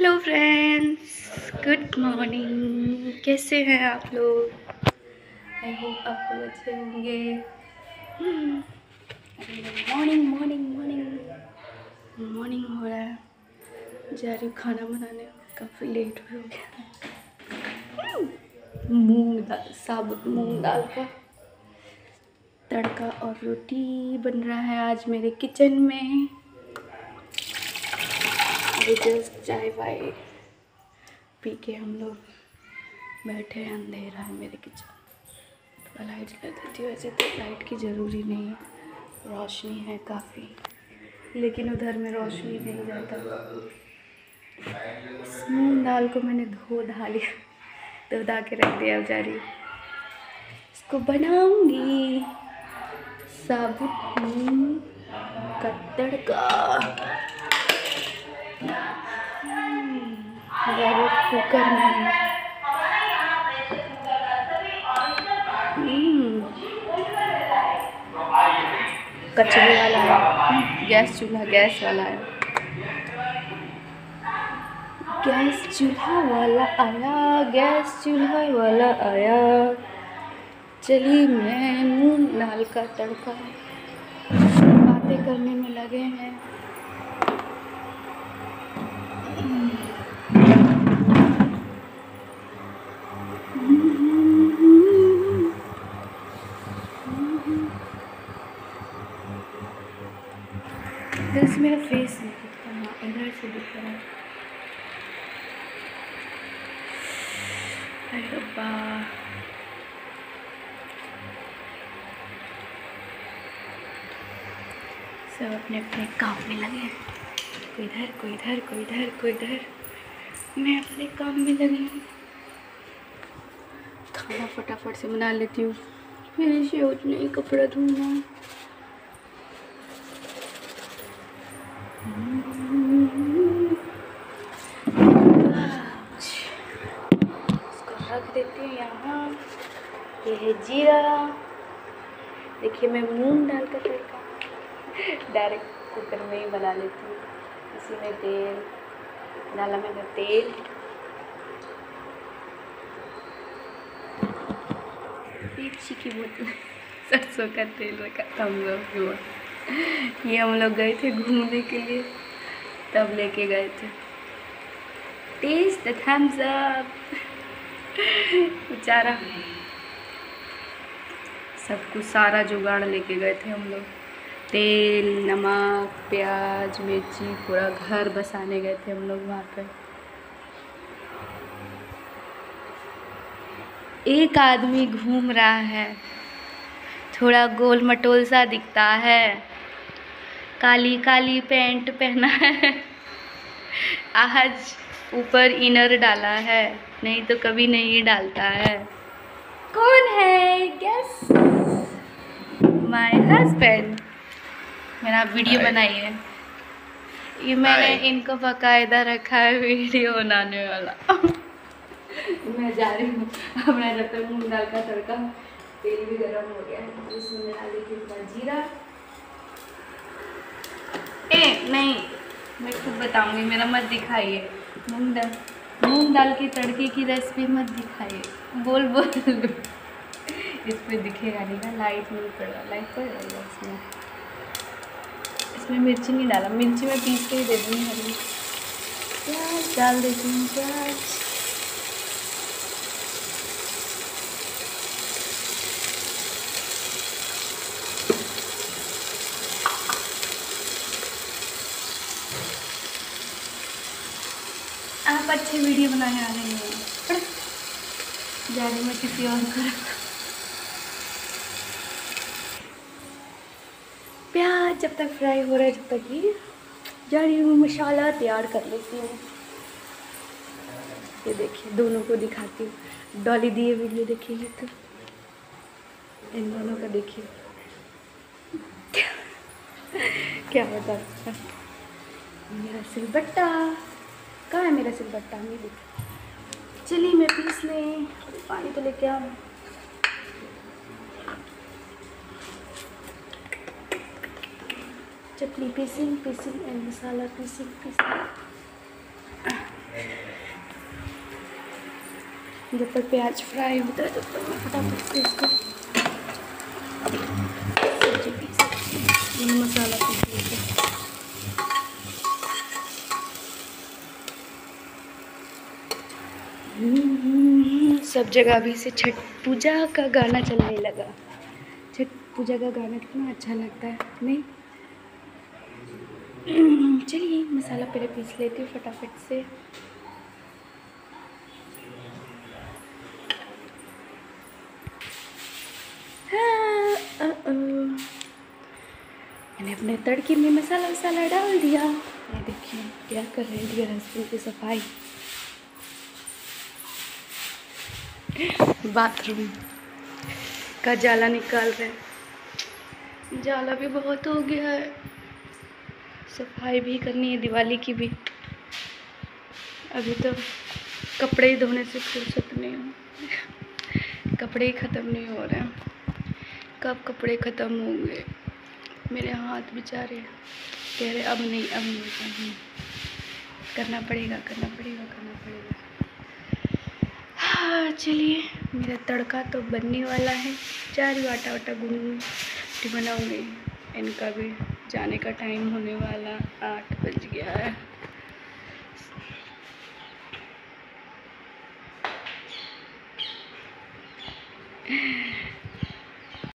Hello friends, good morning. कैसे हैं आप लोग? आई होप आप लोग अच्छे होंगे। मॉर्निंग मॉर्निंग मॉर्निंग मॉर्निंग हो रहा है। जा रही हूँ खाना बनाने, काफ़ी लेट हो गया। मूंग दाल, साबुत मूंग दाल का तड़का और रोटी बन रहा है आज मेरे किचन में। अभी जस्ट चाय वाय पी के हम लोग बैठे हैं। अंधेरा है मेरे किचन, थोड़ा लाइट जला देती हूँ। वैसे तो लाइट की ज़रूरी नहीं है, रोशनी है काफ़ी, लेकिन उधर में रोशनी नहीं जाता। इस मूंग दाल को मैंने धो धा के रख दिया। अब जा रही हूँ, इसको बनाऊंगी साबुत मूंग का तड़का। कुकर में कचरे वाला है, गैस चूल्हा गैस वाला है। गैस चूल्हा वाला आया, गैस चूल्हा वाला आया। चलिए मैं मूंग दाल का तड़का बातें करने में लगे हैं। इधर से मेरा फेस नहीं दिखता, हाँ इधर से दिख रहा है। अरे रब्बा, सब अपने अपने काम में लगे हैं। कोई इधर कोई इधर कोई इधर कोई इधर। मैं अपने काम में लगी हूँ। खाना फटाफट से बना लेती हूँ, फिर इसे उठने कपड़ा धोना। इसको रख देती हूँ यहाँ। ये है जीरा। देखिए मैं मूंग दाल का तड़का डायरेक्ट कुकर में ही बना लेती हूँ। इसी में तेल डाला मैंने, तेल पेप्सी की बोतल, सरसों का तेल रखा था हम लोग। ये हम लोग गए थे घूमने के लिए, तब लेके गए थे। Taste the Thums Up. बेचारा सब कुछ सारा जुगाड़ लेके गए थे हम लोग। तेल, नमक, प्याज, मिर्ची, पूरा घर बसाने गए थे हम लोग वहाँ पे। एक आदमी घूम रहा है, थोड़ा गोल मटोल सा दिखता है, काली काली पैंट पहना है। आज ऊपर इनर डाला है, नहीं तो कभी नहीं डालता है। कौन है? गेस। My husband. मेरा वीडियो बनाइए। ये मैंने इनको बकायदा रखा है वीडियो बनाने वाला। मैं जा रही हूँ अपना, जब तक मूंग दाल का तड़का, तेल भी गर्म हो गया है, इसमें डाल देती हूँ जीरा। नहीं, मैं खुद बताऊंगी, मेरा मत दिखाइए। मूंग दाल के तड़के की रेसिपी मत दिखाइए। बोल इस पर दिखेगा नहीं ना, लाइट नहीं पड़ रहा, लाइट पड़ रही है इसमें मिर्ची नहीं डाला, मिर्ची मैं पीस के ही दे दूँगी। हरी प्याज डाल देती हूँ, प्याज। आप अच्छे वीडियो बनाने वाले नहीं हैं, जा रही मैं किसी और को। प्याज जब तक फ्राई हो रहा है, जब तक ही जा रही हूँ मसाला तैयार कर लेती हूँ। ये देखिए, दोनों को दिखाती हूँ। डॉली दिए वीडियो देखिए तो इन दोनों का देखिए क्या बता सकता। मेरा सिलबट्टा कहाँ है? मेरा सिलबट्टा नहीं दिखा। चलिए मैं पीस लें, पानी तो लेके आऊँ। चटनी पीसिंग एंड मसाला पीसिंग। जब तक प्याज फ्राई होता है तब तक मैं फटाफट से इसको सब्जी पीस मसाला पीस लेते हैं। सब जगह अभी से छठ पूजा का गाना चलने लगा। छठ पूजा का गाना कितना अच्छा लगता है नहीं। चलिए मसाला पहले पीस लेती हूँ फटाफट से। मैंने अपने तड़के में मसाला वसाला डाल दिया। ये देखिए क्या कर रहे हैं डियर हस्बैंड की सफाई। बाथरूम का जाला निकाल रहे हैं। जाला भी बहुत हो गया है, सफाई भी करनी है, दिवाली की भी। अभी तो कपड़े ही धोने से फुर्सत नहीं हो, कपड़े ही ख़त्म नहीं हो रहे हैं। कब कपड़े ख़त्म होंगे? मेरे हाथ बेचारे कह रहे अब नहीं अब नहीं अब नहीं, करना पड़ेगा करना पड़ेगा करना पड़ेगा। हाँ चलिए मेरा तड़का तो बनने वाला है। जा रही आटा वाटा गूंद बनाऊँगी। इनका भी जाने का टाइम होने वाला, 8 बज गया है।